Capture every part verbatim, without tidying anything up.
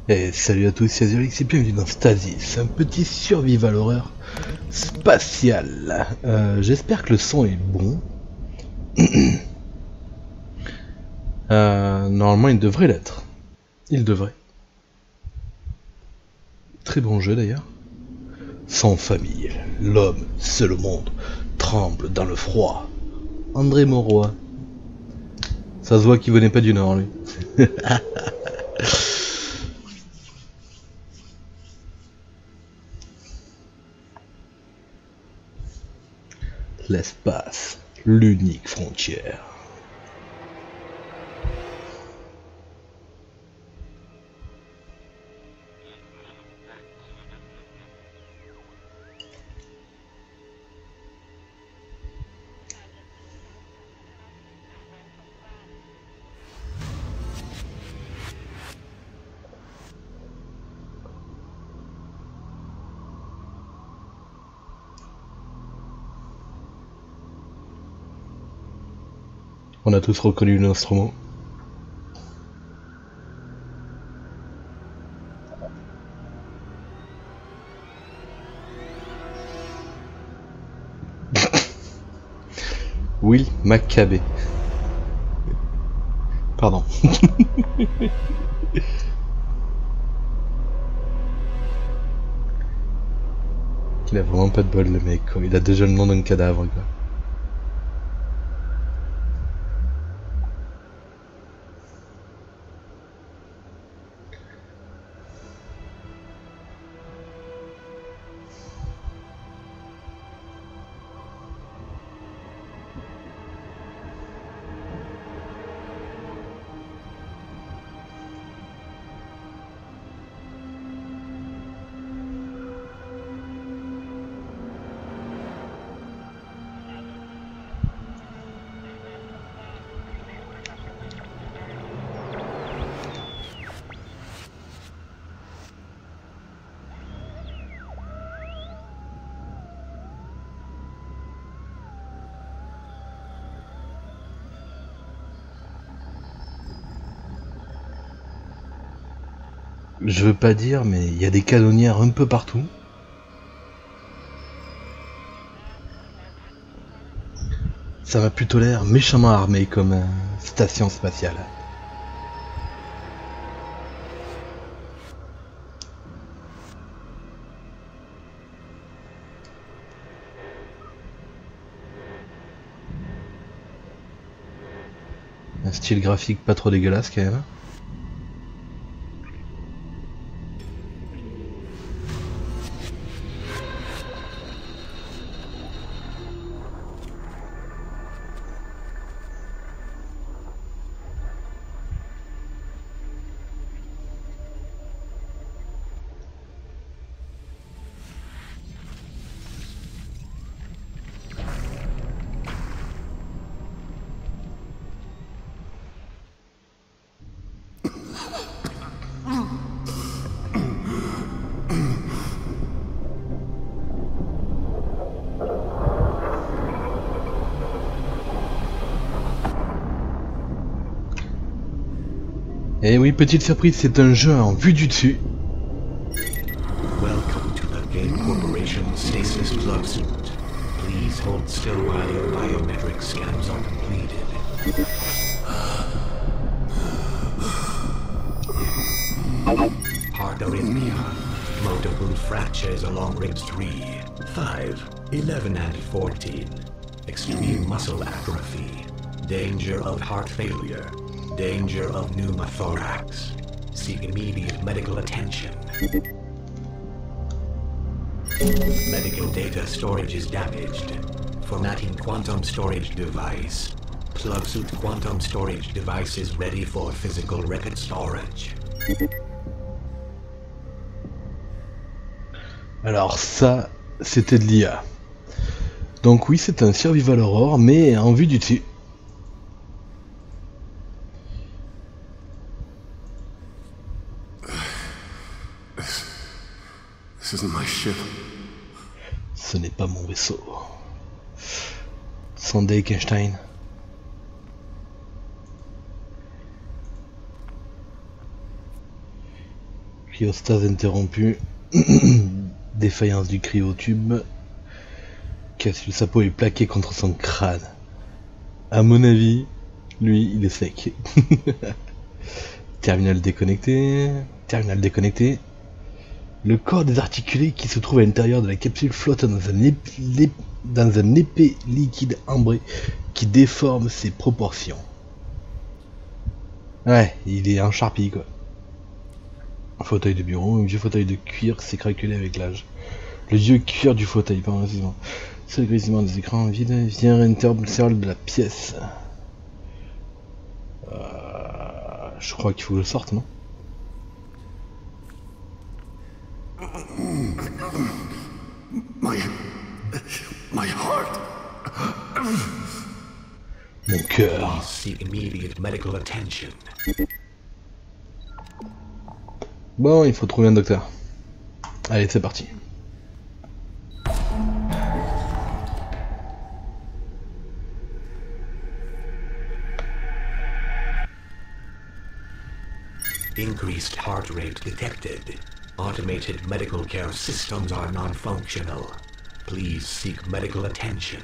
Et salut à tous, c'est Azurix et bienvenue dans Stasis, un petit survival horreur spatial. Euh, J'espère que le son est bon. euh, normalement il devrait l'être. Il devrait. Très bon jeu d'ailleurs. Sans famille, l'homme seul au monde tremble dans le froid. André Mauroy. Ça se voit qu'il venait pas du Nord lui. L'espace, l'unique frontière. On a tous reconnu l'instrument. Will Maccabée. Pardon. Il a vraiment pas de bol le mec, quoi. Il a déjà le nom d'un cadavre, quoi. Je veux pas dire, mais il y a des canonnières un peu partout. Ça m'a plutôt l'air méchamment armé comme euh, station spatiale. Un style graphique pas trop dégueulasse quand même. Et oui, petite surprise, c'est un jeu en vue du dessus. Welcome to the Game Corporation Stasis Plug Suit. Please hold still while your biometric scans are completed. Heart arrhythmia. Multiple fractures along ribs three, five, eleven, and fourteen. Extreme muscle atrophy. Danger of heart failure. Danger of pneumothorax. Seek immediate medical attention. Medical data storage is damaged. Formatting quantum storage device. Plug suit quantum storage device is ready for physical record storage. Alors ça, c'était de l'I A. Donc oui, c'est un survival horror, mais en vue du dessus. This isn't my ship. Ce n'est pas mon vaisseau. Sondé Kenstein. Cryostase interrompue. Défaillance du cryotube. Cassius Sapo est plaqué contre son crâne. À mon avis, lui, il est sec. Terminal déconnecté. Terminal déconnecté. Le corps désarticulé qui se trouve à l'intérieur de la capsule flotte dans un, épais, dans un épais liquide ambré qui déforme ses proportions. Ouais, il est en charpie quoi. Un fauteuil de bureau, un vieux fauteuil de cuir s'est craquelé avec l'âge. Le vieux cuir du fauteuil, pardon, excusez-moi. C'est le grisement des écrans vides vient interruption de la pièce. Euh, je crois qu'il faut que je sorte, non? My, my heart. Mon cœur. Seek immediate medical attention. Bon, il faut trouver un docteur. Allez, c'est parti. Increased heart rate detected. Automated medical care systems are non-functional. Please seek medical attention.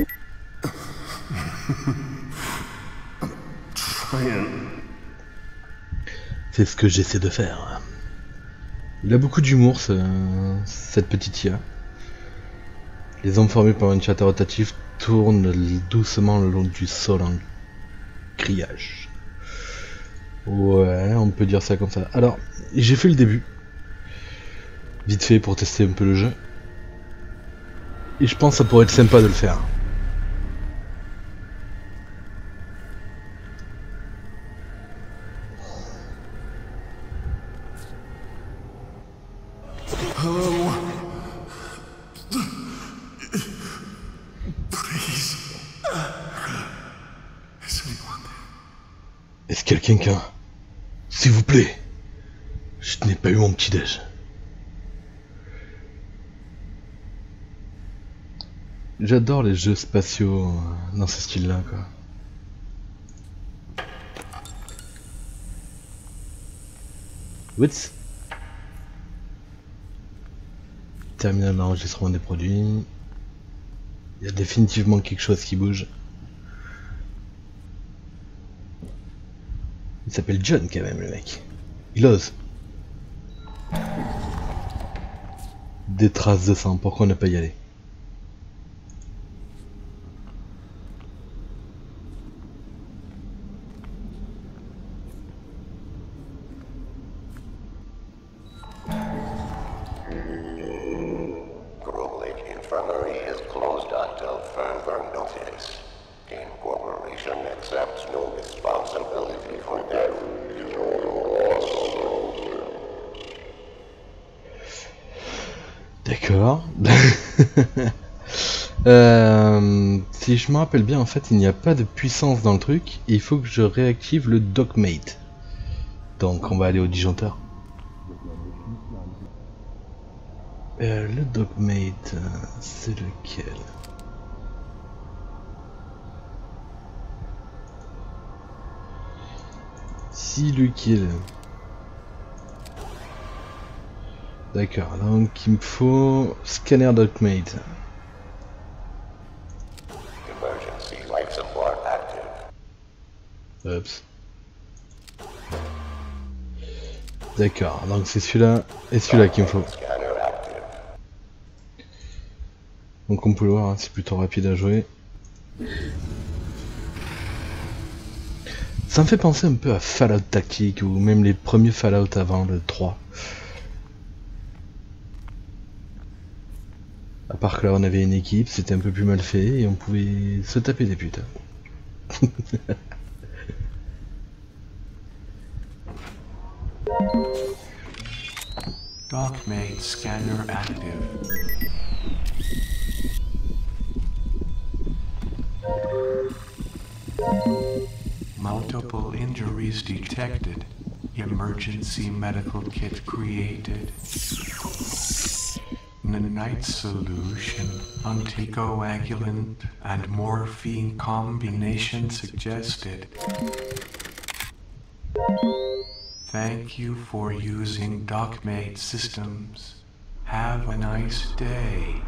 Trying. C'est ce que j'essaie de faire. Il a beaucoup d'humour, ce... cette petite I A. Les hommes formés par une chatte rotative tournent doucement le long du sol en grillage. Ouais, on peut dire ça comme ça. Alors, j'ai fait le début. Vite fait pour tester un peu le jeu. Et je pense que ça pourrait être sympa de le faire. Hello. Please. Is anyone there? Est-ce quelqu'un qu'un... S'il vous plaît. Je n'ai pas eu mon petit déj. J'adore les jeux spatiaux dans ce style-là, quoi. What's Terminal d'enregistrement des produits. Il y a définitivement quelque chose qui bouge. Il s'appelle John quand même le mec. Il ose. Des traces de sang, pourquoi ne pas y aller? Grove Lake Infirmary is closed until further notice. The corporation accepts no responsibility for death. D'accord. euh, si je me rappelle bien, en fait, il n'y a pas de puissance dans le truc. Et il faut que je réactive le Dockmate. Donc, on va aller au disjoncteur. Euh, le Dockmate, euh, c'est lequel? Si lequel? D'accord, donc il me faut scanner Dockmate. Emergency life support active. Oups. D'accord, donc c'est celui-là et celui-là qu'il me faut. Scanner active. Donc on peut le voir, hein, c'est plutôt rapide à jouer. Ça me fait penser un peu à Fallout Tactique ou même les premiers Fallout avant le trois. À part que là on avait une équipe, c'était un peu plus mal fait et on pouvait se taper des putes. Dockmate scanner active. Multiple injuries detected. Emergency medical kit created. Nanite solution, anticoagulant and morphine combination suggested. Thank you for using DocMate Systems. Have a nice day.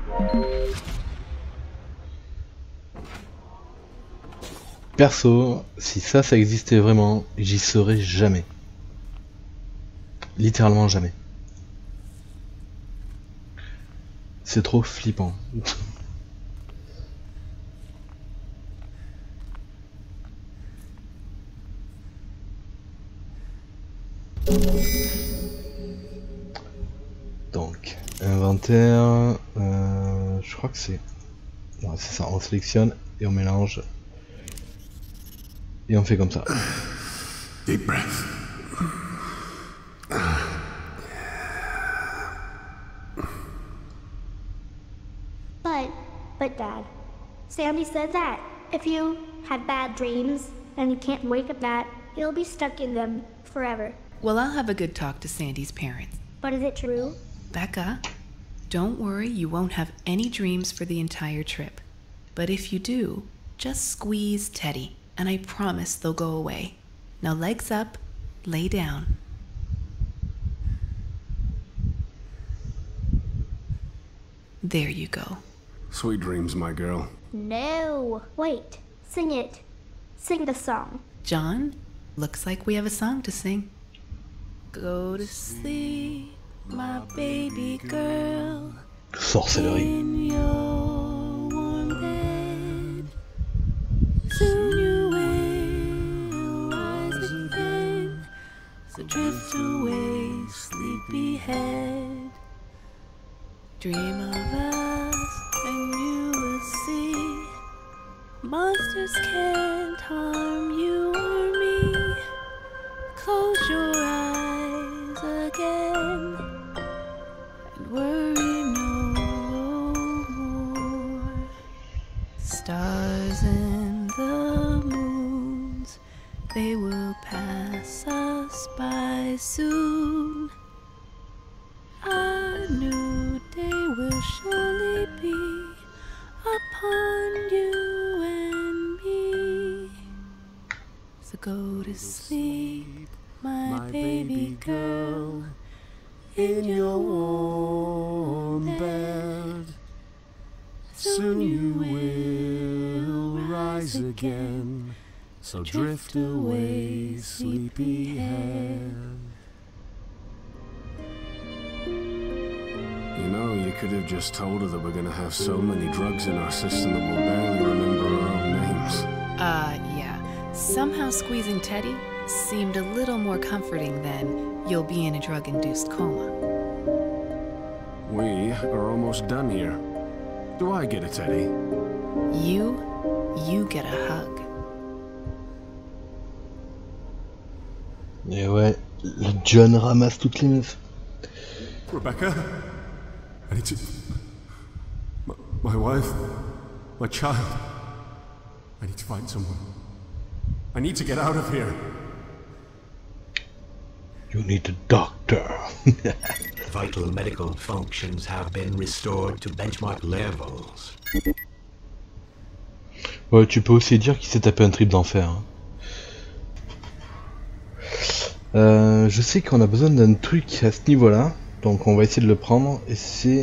Perso, si ça, ça existait vraiment, j'y serais jamais. Littéralement jamais. C'est trop flippant. Donc, inventaire, euh, je crois que c'est... Ouais, c'est ça, on sélectionne et on mélange. Et on fait comme ça. Deep breath. But, but Dad, Sandy said that if you have bad dreams and you can't wake up that, you'll be stuck in them forever. Well, I'll have a good talk to Sandy's parents. But is it true? Becca, don't worry, you won't have any dreams for the entire trip. But if you do, just squeeze Teddy, and I promise they'll go away. Now legs up, lay down. There you go. Sweet dreams, my girl. No. Wait. Sing it. Sing the song. John, looks like we have a song to sing. Go to sleep, my baby girl. Sorcellerie. In your warm bed. Soon you will rise again. So drift away, sleepyhead. Dream of us, and you will see. Monsters can't harm you or me. Close your eyes again and worry no more. Stars and the moons, they will pass us by soon. A new day will surely be upon you and me. So go to sleep, my, my baby girl, in your warm bed. Soon you will rise again, so drift away, sleepyhead. You know, you could have just told her that we're gonna have so many drugs in our system that we'll barely remember our own names. Uh, yeah. Somehow squeezing Teddy seemed a little more comforting than you'll be in a drug-induced coma. We are almost done here. Do I get a Teddy? You, you get a hug. Et ouais, le John ramasse toutes les meufs. Rebecca? I need to... My, my wife? My child? I need to find someone. I need to get out of here. You need a doctor. Vital medical functions have been restored to benchmark levels. Ouais, tu peux aussi dire qu'il s'est tapé un trip d'enfer. Hein. Euh, je sais qu'on a besoin d'un truc à ce niveau-là, donc on va essayer de le prendre, et c'est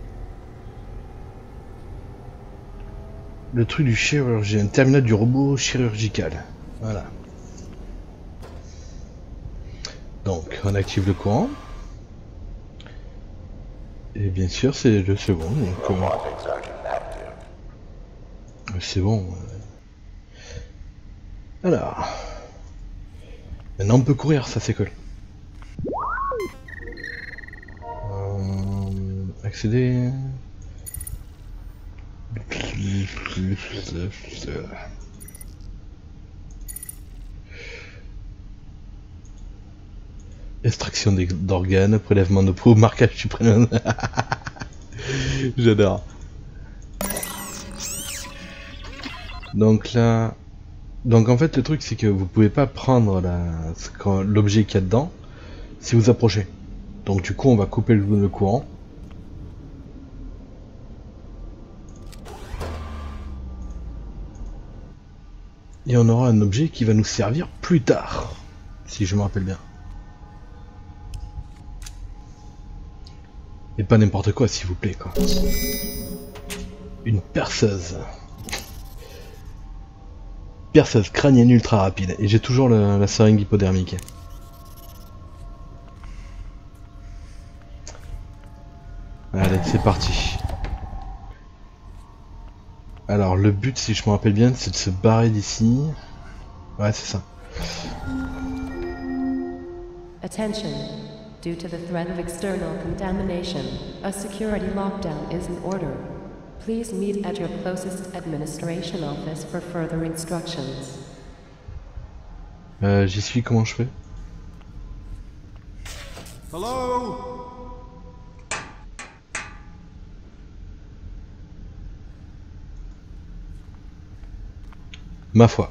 le truc du chirurgien, un terminal du robot chirurgical. Voilà. Donc on active le courant. Et bien sûr c'est le second. Donc, euh, c'est bon. Alors. Maintenant on peut courir, ça c'est cool. Euh, accéder. Extraction d'organes, prélèvement de peau, marquage du prénom. J'adore. Donc là... Donc en fait le truc c'est que vous pouvez pas prendre l'objet qu'il y a dedans si vous approchez. Donc du coup on va couper le, le courant. Et on aura un objet qui va nous servir plus tard. Si je me rappelle bien. Et pas n'importe quoi, s'il vous plaît, quoi. Une perceuse. Perceuse crânienne ultra rapide. Et j'ai toujours le, la seringue hypodermique. Allez, c'est parti. Alors, le but, si je me rappelle bien, c'est de se barrer d'ici. Ouais, c'est ça. Attention. Due to the threat of external contamination, a security lockdown is in order. Please meet at your closest administration office for further instructions. Euh, j'y suis, comment je fais? Hello? Ma foi.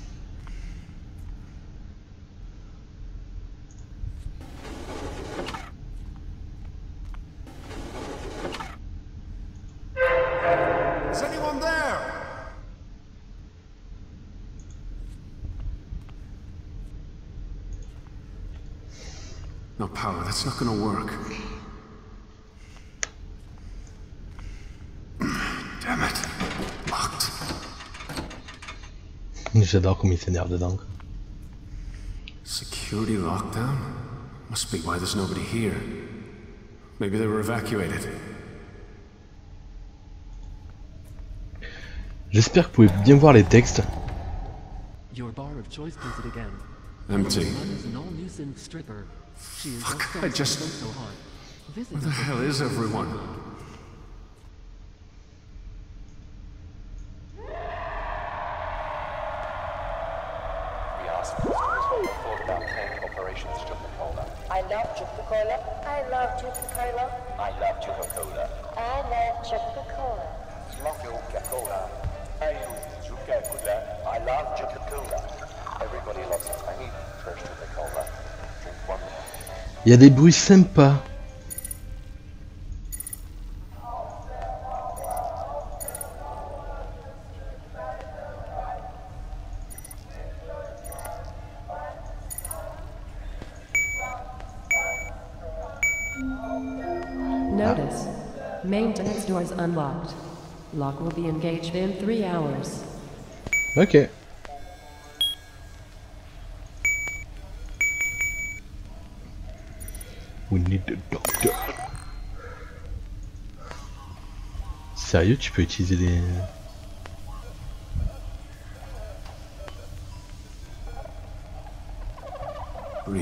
Is anyone there? No power, that's not gonna work. Damn it. Locked. J'adore comme il s'énerve dedans. Quoi. Security lockdown? Must be why there's nobody here. Maybe they were evacuated. J'espère que vous pouvez bien voir les textes. Your bar of choice does it again. Empty. Mine is an all-new stripper. She is Fuck, also I just- so hot. Visit Where the hell is everyone? We asked customers what they thought about paying corporations Coca-Cola. I love Coca-Cola. I love Coca-Cola. I love Coca-Cola. I love Coca-Cola. Love Coca-Cola. I use Coca-Cola. I love Coca-Cola. Everybody loves it. I need fresh Coca-Cola. Drink one. Il y a des bruits sympas. Notice. Maintenance doors unlocked. Lock will be engaged in three hours. Ok. We need a doctor. Sérieux, tu peux utiliser des... Breathe.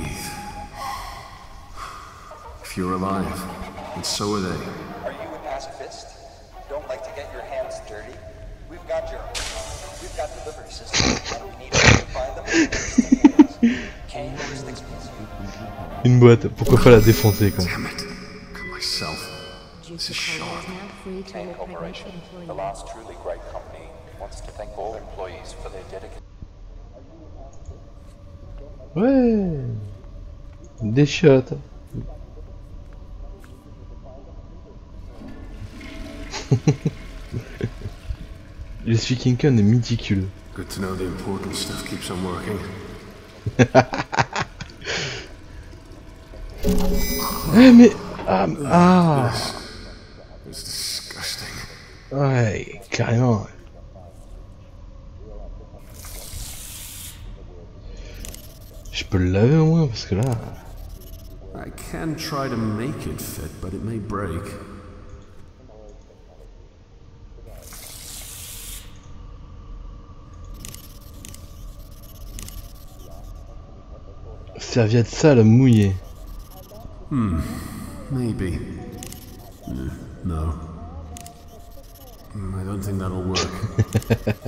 If you're alive, and so are they. Are you a pacifist? Don't like to get your hands dirty? We've got your... We've got delivery systems, and we need to find them. Can you notice things, please? Une boîte, pourquoi pas la défoncer quoi. Damn it. Got myself. This is sharp. Kane Corporation, the last truly great company, wants to thank all employees for their dedication. Ouais. Des shots. Je suis King Kong est méticuleux. Good to know the important stuff keeps on working. Ouais mais... Ah... ah. It's disgusting. Ouais, carrément. Je peux le laver au moins parce que là... I can try to make it fit, but it may break. Serviette sale mouillée. Hmm. Maybe. Mm, no. Mm, I don't think that'll work.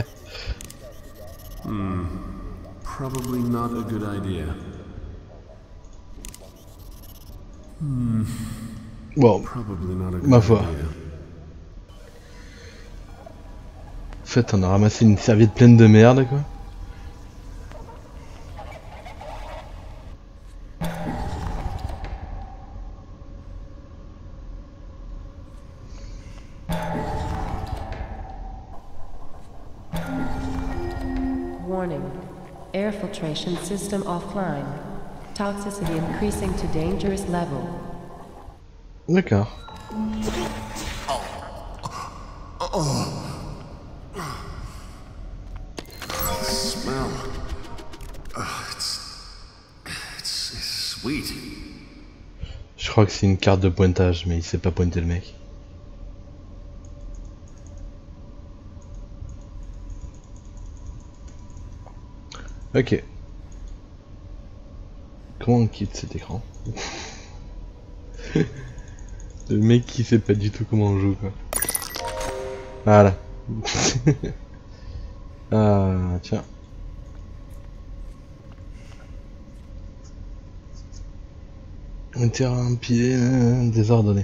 Hmm. Probably not a good idea. Hmm. Bon, Probably not a good ma foi. idea. En fait, on a ramassé une serviette pleine de merde quoi. Warning. Air filtration system offline. Toxicity increasing to dangerous level. D'accord. Smell. Uh, it's, it's, it's sweet. Je crois que c'est une carte de pointage, mais il sait pas pointer le mec. Ok. Comment on quitte cet écran? Le mec qui sait pas du tout comment on joue quoi. Voilà. Ah tiens. Un terrain empilé, euh, désordonné.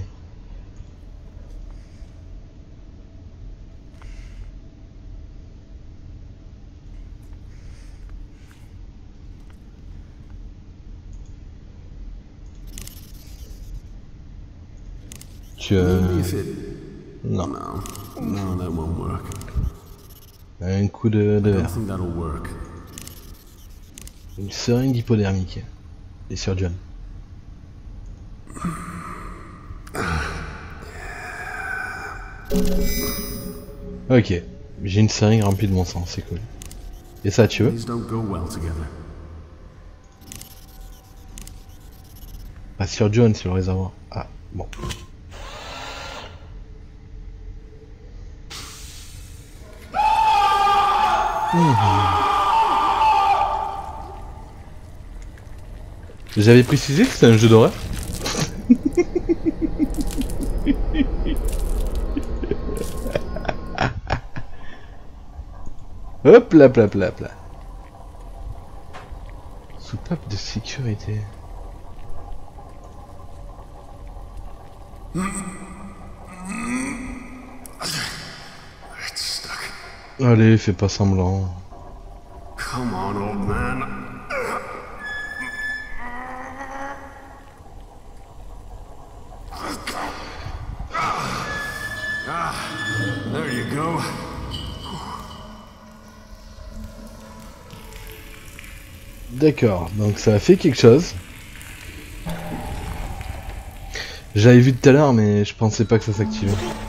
Tu as... Non. No, that won't work. Un coup de, de I don't verre. think that'll work. Une seringue hypodermique. Et sur John. Ok. J'ai une seringue remplie de mon sang, c'est cool. Et ça, tu veux? These don't go well together. Pas sur John, sur le réservoir. Ah, bon. J'avais précisé que c'était un jeu d'horreur. Hop là, là, là, là. Soupape de sécurité. Allez, fais pas semblant. Come on, old man. Ah, there you go. D'accord, donc ça a fait quelque chose. J'avais vu tout à l'heure, mais je pensais pas que ça s'activait.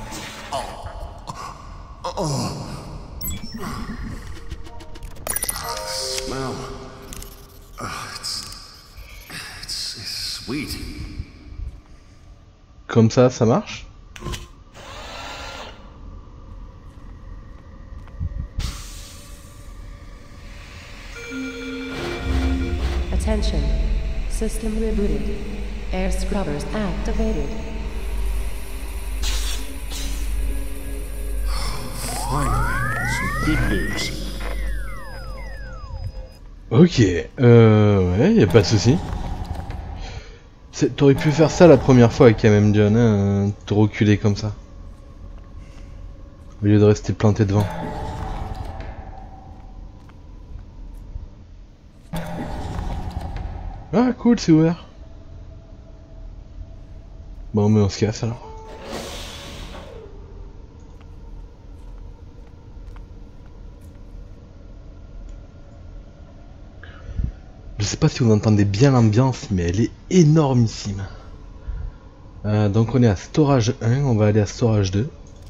Smell. Uh, it's, it's, it's sweet. Comme ça, ça marche? Attention. System rebooted. Air scrubbers activated. Finally, some good news. Ok, euh... ouais, y a pas de souci. T'aurais pu faire ça la première fois avec M M John, hein, te reculer comme ça. Au lieu de rester planté devant. Ah cool, c'est ouvert. Bon mais on se casse alors. Je sais pas si vous entendez bien l'ambiance, mais elle est énormissime. Euh, donc on est à Storage un, on va aller à Storage deux.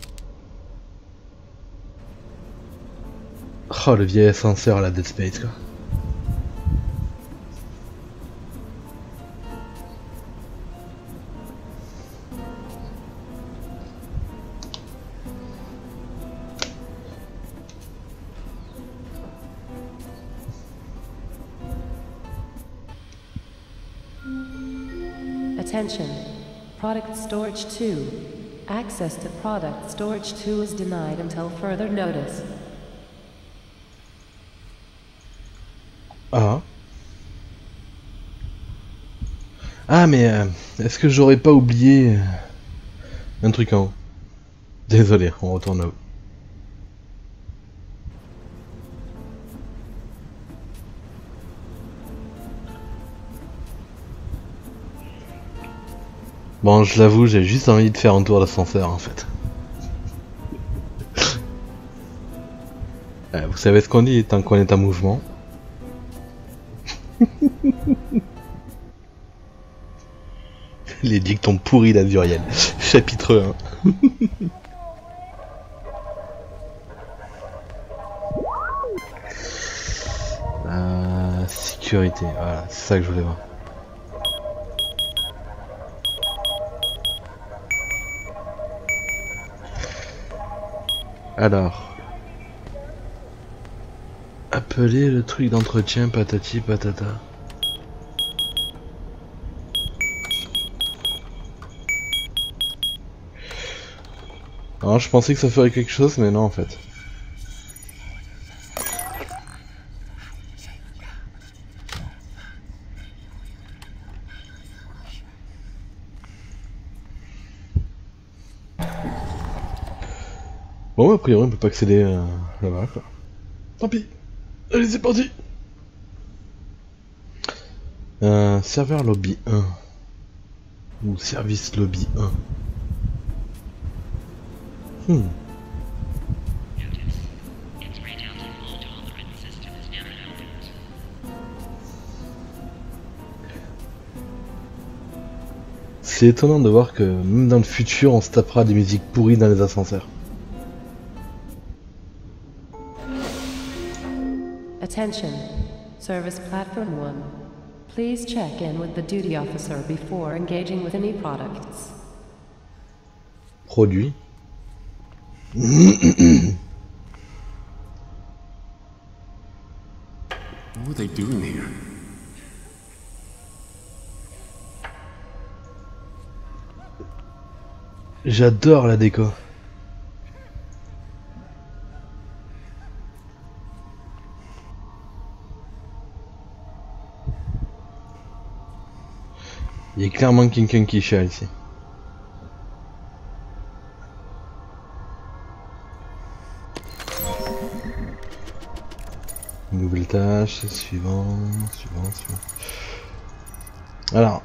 Oh le vieil ascenseur à la Dead Space quoi. Attention. Product Storage two. Access to Product Storage two is denied until further notice. Ah. Ah mais euh, est-ce que j'aurais pas oublié euh, un truc en haut? Désolé, on retourne là-haut. Bon, je l'avoue, j'ai juste envie de faire un tour d'ascenseur en fait. euh, vous savez ce qu'on dit tant qu'on est en mouvement. Les dictons pourris d'Azuriel. Chapitre un. euh, sécurité, voilà, c'est ça que je voulais voir. Alors, appeler le truc d'entretien patati patata. Alors je pensais que ça ferait quelque chose, mais non en fait. Bon, a priori on peut pas accéder euh, là-bas quoi. Tant pis. Allez, c'est parti. Euh, serveur lobby un. Ou service lobby un. Hmm. C'est étonnant de voir que même dans le futur on se tapera des musiques pourries dans les ascenseurs. Attention, Service Platform one. Please check in with the duty officer before engaging with any products. Produit. What are they doing here? J'adore la déco. Il y a clairement quelqu'un qui chiale ici. Nouvelle tâche, suivant, suivant, suivant. Alors.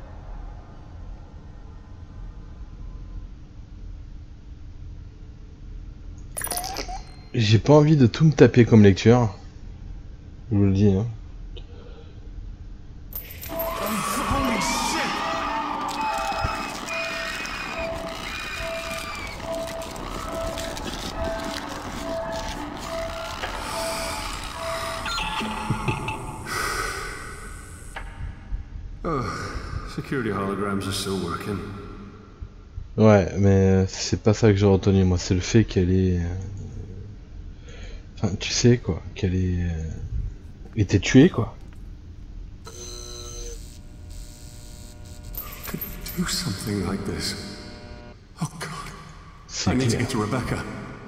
J'ai pas envie de tout me taper comme lecture. Je vous le dis, hein. Security holograms are still working. Ouais, mais c'est pas ça que j'ai retenu, moi, c'est le fait qu'elle est... Enfin, tu sais, quoi, qu'elle est... était tuée, quoi. Could do something like this. Oh God. C'est I need to clair. get to Rebecca.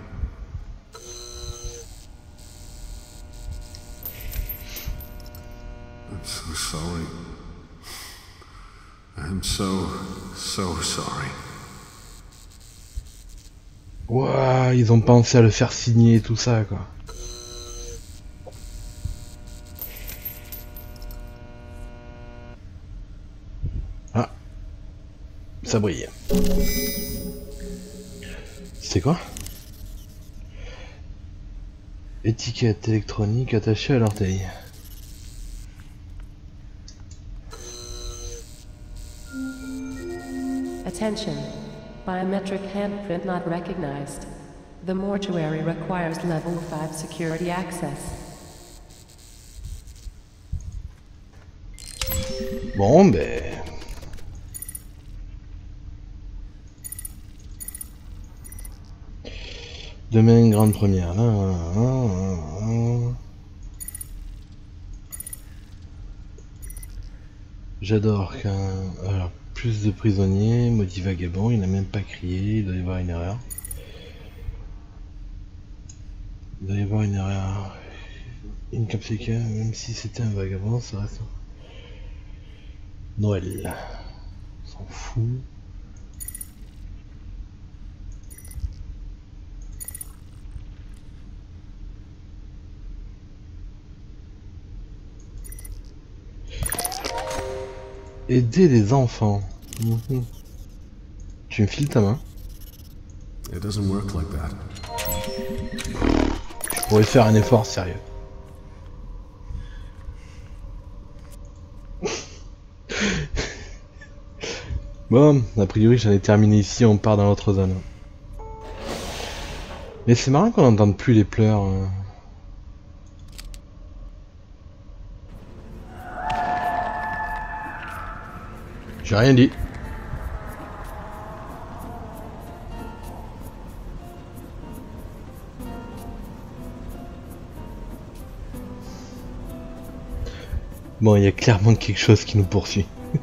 I'm so sorry. I'm so, so sorry. Ouah, ils ont pensé à le faire signer et tout ça, quoi. Ah. Ça brille. C'est quoi? Étiquette électronique attachée à l'orteil. Attention. Biometric handprint not recognized. The mortuary requires level five security access. Bon, ben... Demain, grande première. Là, là, là, là, là. J'adore qu'un... Alors, plus de prisonniers, maudit vagabond, il n'a même pas crié, il doit y avoir une erreur. Il doit y avoir une erreur. Une capsule, même si c'était un vagabond, ça reste... Noël. On s'en fout. Aider les enfants. Mmh. Tu me files ta main? It doesn't work like that. Je pourrais faire un effort sérieux. Bon, a priori j'en ai terminé ici, on part dans l'autre zone. Mais c'est marrant qu'on n'entende plus les pleurs. hein. J'ai rien dit. Bon, il y a clairement quelque chose qui nous poursuit.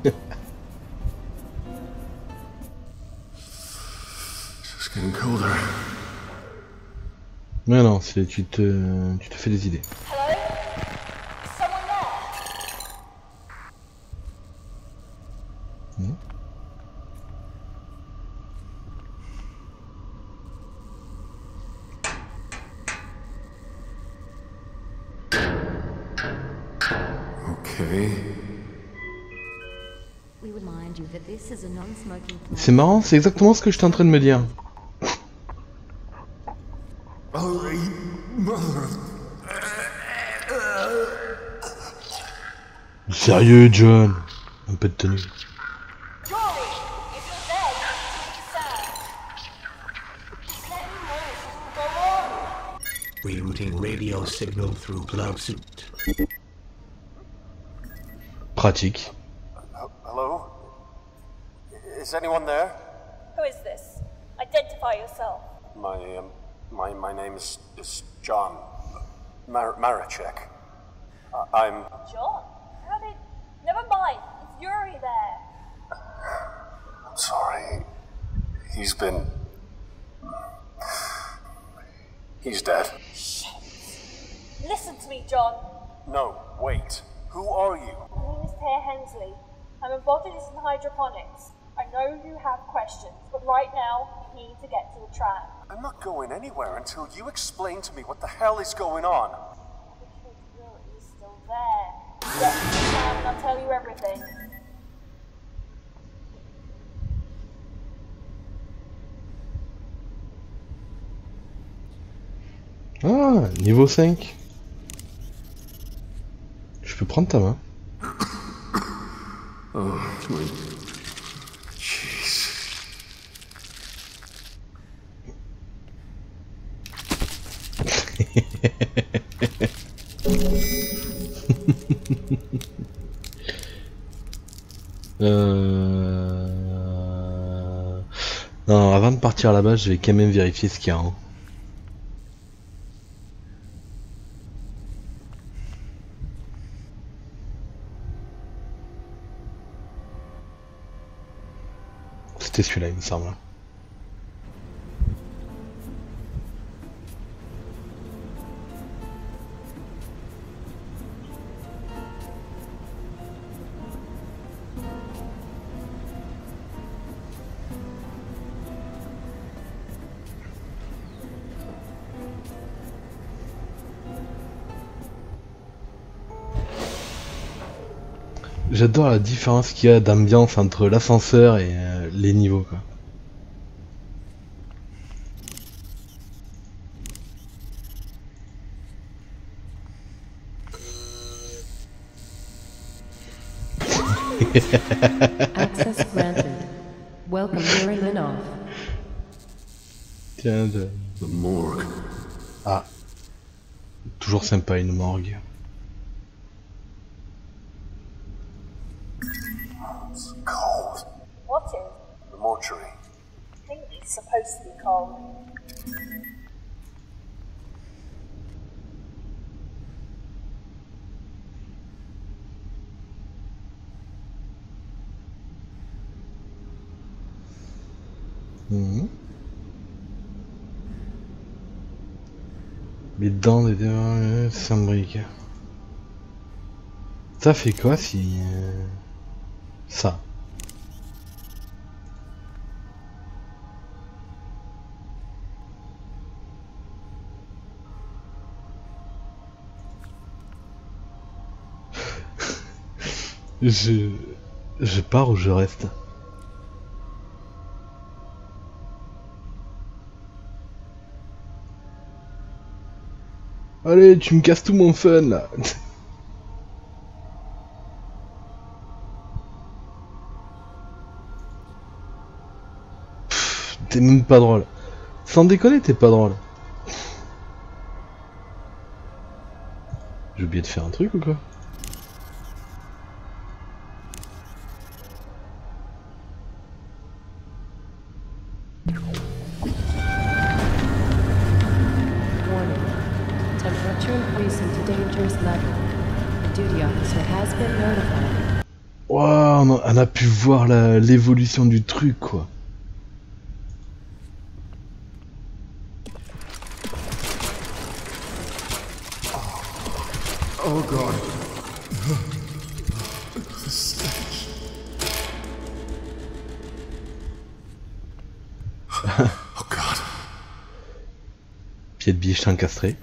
It's getting colder. Mais non, c'est tu te tu te fais des idées. Hello? Is someone there? Hmm. Okay. We remind you that this is a non-smoking plant. C'est marrant, c'est exactement ce que j'étais en train de me dire. Holy mother. Sérieux, John, un peu de tenue. Jory, if you're there, you need to sound. Just let me know if you can go on. Rerouting radio signal through plug suit. Pratique. Hello? Is anyone there? Who is this? Identify yourself. My, um, my, my name is, is John Mar Marachek. Uh, I'm... John? How did... Never mind. It's Yuri there. I'm sorry. He's been... He's dead. Shit. Listen to me, John. No, wait. Who are you? My name is Taya Hensley. I'm a botanist in hydroponics. I know you have questions, but right now, we need to get to the track. I'm not going anywhere until you explain to me what the hell is going on. Because Yuri is still there. Get to the track and I'll tell you everything. Ah, niveau cinq. Je peux prendre ta main. Oh, my... Jeez. euh... Non, avant de partir là-bas, je vais quand même vérifier ce qu'il y a. Hein. C'était celui-là, il me semble. J'adore la différence qu'il y a d'ambiance entre l'ascenseur et euh, les niveaux, quoi. Access granted. Welcome, Yuri Linov. Tiens, de... The morgue. Ah. Toujours sympa, une morgue. It's cold. What is? The mortuary. I think it's supposed to be cold. Mmh. Les dents des deux s'imbriquent. Ça fait quoi si... Euh... Ça. je... Je pars ou je reste? Allez, tu me casses tout mon fun là. T'es même pas drôle. Sans déconner, t'es pas drôle. J'ai oublié de faire un truc ou quoi? Warning. Temperature increasing to dangerous level. The duty officer has been notified. Waouh, on, a- on a pu voir la- l'évolution du truc, quoi. Oh god. The stench. Oh god. Pied de biche incastré.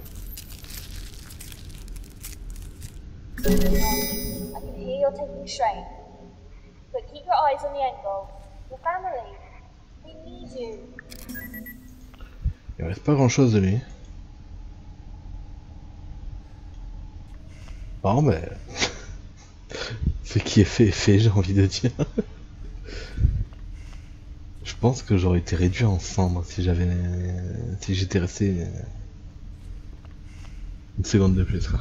I can hear you're taking strain. But keep your eyes on the end goal. Your family. We need you. Il reste pas grand chose de lui. Bon, mais. Ce qui est fait est fait, j'ai envie de dire. Je pense que j'aurais été réduit en cendres si j'avais. Si j'étais resté. Une seconde de plus, quoi.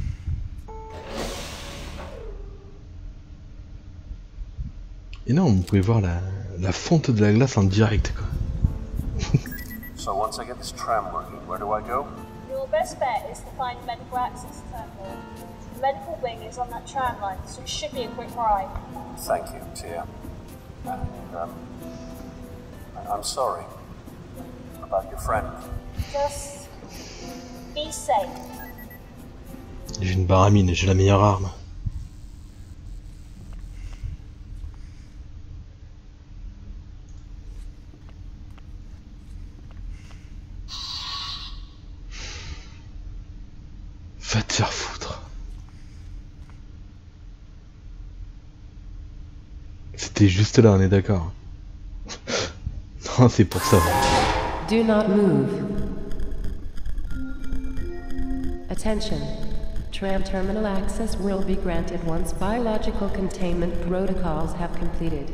Et non, vous pouvez voir la, la fonte de la glace en direct, quoi. So once I get this tram working, where do I go? Your best bet is to find medical access terminal. The medical wing is on that tram line, so it should be a quick ride. Thank you, Tia. And, um, I- I'm sorry about your friend. Just be safe. J'ai une baramine et j'ai la meilleure arme. Va te faire foutre. C'était juste là, on est d'accord. Non, c'est pour ça. Do not move. Attention. Tram terminal access will be granted once biological containment protocols have completed.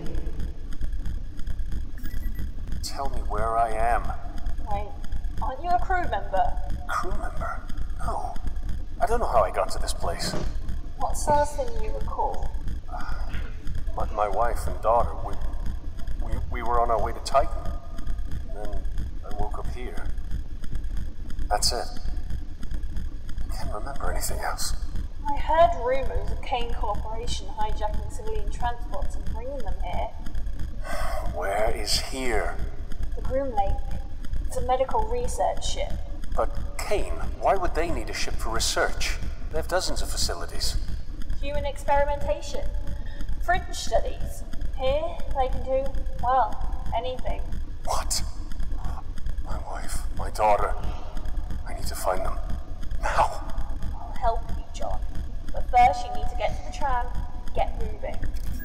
Tell me where I am. Wait, aren't you a crew member? Crew member? No. I don't know how I got to this place. What's the last thing you recall? My, my wife and daughter, we, we, we were on our way to Titan. And then I woke up here. That's it. I can't remember anything else. I heard rumors of Kane Corporation hijacking civilian transports and bringing them here. Where is here? The Groom Lake. It's a medical research ship. But Kane, why would they need a ship for research? They have dozens of facilities. Human experimentation. Fringe studies. Here, they can do, well, anything. What? My wife, my daughter. I need to find them. Now. I'll help you, John. But first you need to get to the tram. Get moving.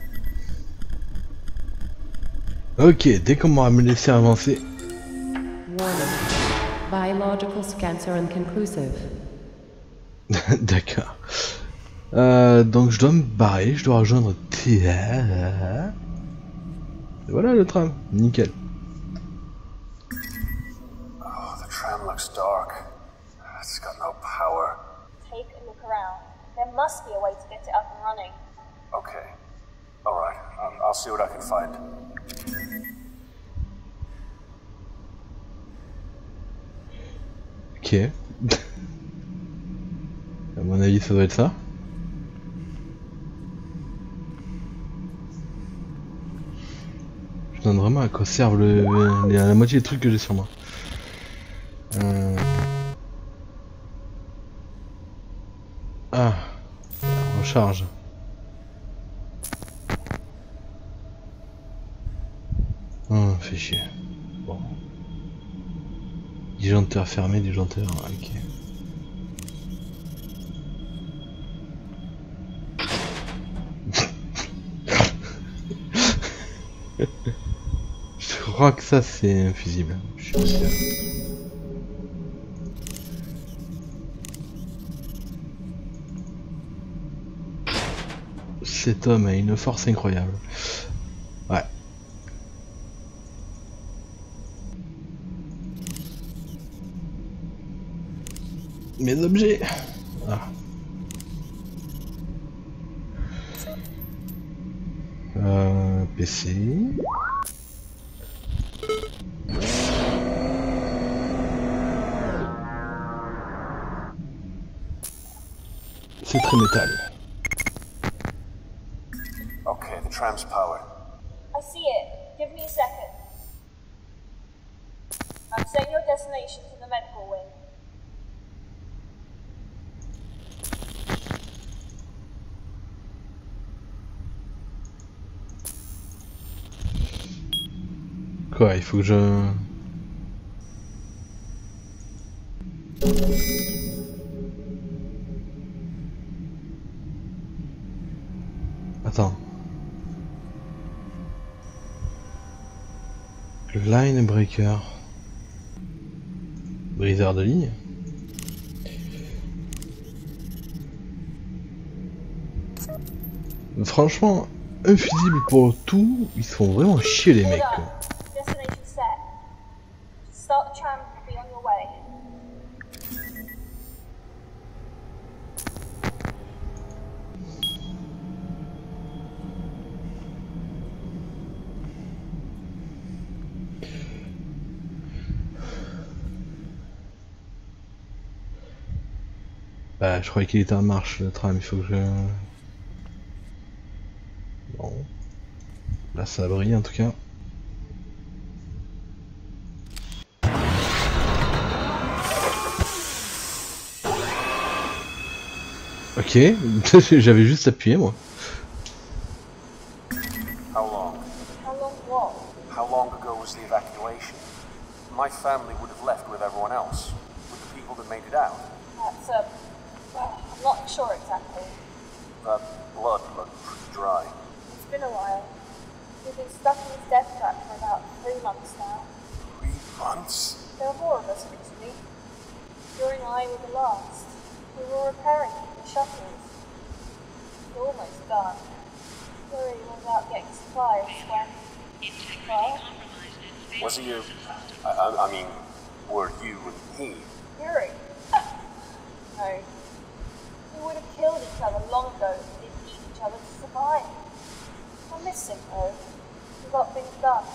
Ok, dès qu'on m'aura me laissé avancer. Warning. Biological scans are inconclusive. D'accord. Euh, donc je dois me barrer, je dois rejoindre Théa. Et voilà le tram, nickel. Oh, the tram looks dark. It's got no power. Take a look around. There must be a way to get it up and running. Okay. Alright, um, I'll see what I can find. Ok. À mon avis ça doit être ça. Je me demande vraiment à quoi servent le, les- la moitié des trucs que j'ai sur moi. Euh... Ah, recharge. Oh, fait chier. Bon. Disjoncteur fermé, disjoncteur, ok. Je crois que ça c'est infusible. Je suis pas sûr. Cet homme a une force incroyable. Ouais. Mes objets. Ah. Euh, P C. C'est très métal. Okay, the tram's powered. I see it. Give me a second. I'm setting your destination to the medical wing. Quoi, il faut que je... Attends. Le line breaker. Briseur de ligne. Franchement, un fusible pour tout, ils se font vraiment chier les mecs. Quoi. Destination set. Start the tram and be on your way. Bah, je croyais qu'il était en marche le tram, il faut que je... Bon. Là ça brille en tout cas. Ok, j'avais juste appuyé moi. How long? How long what? How long ago was the evacuation? My family would have left with everyone else, with the people that made it out. That's, uh, well, I'm not sure exactly. That blood looked pretty dry. It's been a while. We've been stuck in this death trap for about three months now. Three months? There were more of us recently. Jory and I were the last. We were repairing the shuttles. We're almost done. Jory was out getting supplies when... Well, Was he a... I, I, I mean, were you and he? Yuri? No. We would have killed each other long ago if we didn't need each other to survive. I miss him though. We got things done.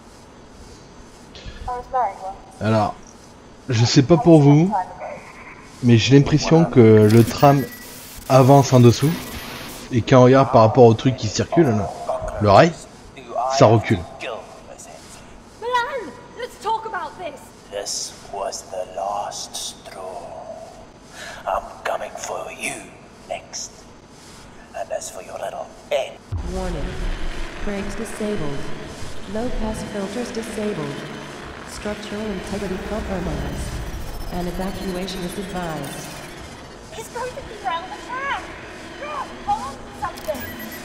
I was married once. Alors, je sais pas pour vous, mais j'ai l'impression que le tram avance en dessous et quand on regarde par rapport au truc qui circule, là, le rail, ça recule. Milan, let's talk about this. This was the last straw. I'm coming for you next. And as for your little egg. Warning. Brakes disabled. Low pass filters disabled. Structural integrity compromised. An evacuation is advised. He's going to be around the tram. Run, hold on to something.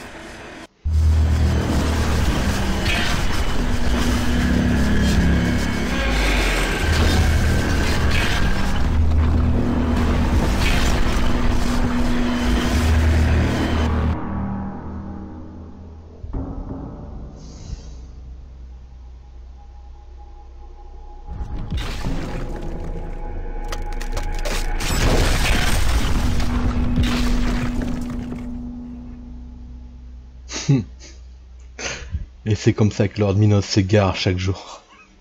Et c'est comme ça que Lord Minos s'égare chaque jour.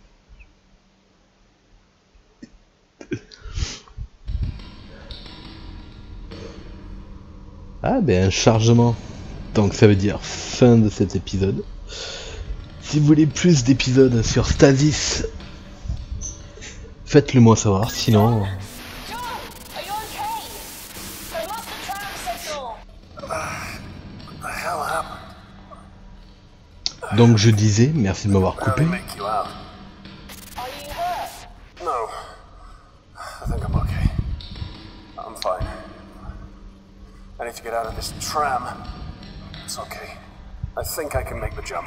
Ah ben un chargement. Donc ça veut dire fin de cet épisode. Si vous voulez plus d'épisodes sur Stasis, faites-le moi savoir, sinon... Donc je disais, merci de m'avoir coupé. No. I think I'm okay. I'm fine. I need to get out of this tram. It's okay. I think I can make the jump.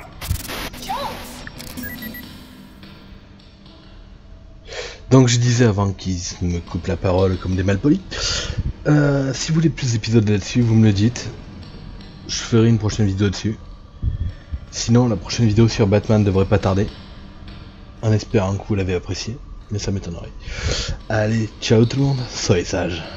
Donc je disais avant qu'ils me coupent la parole comme des malpolis. Euh, si vous voulez plus d'épisodes là-dessus, vous me le dites. Je ferai une prochaine vidéo dessus. Sinon, la prochaine vidéo sur Batman devrait pas tarder. En espérant que vous l'avez apprécié. mais ça m'étonnerait. Allez, ciao tout le monde, soyez sages.